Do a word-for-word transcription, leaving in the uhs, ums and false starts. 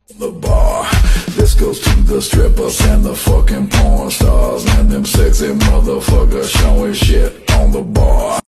The bar, this goes to the strippers and the fucking porn stars and them sexy motherfuckers showing shit.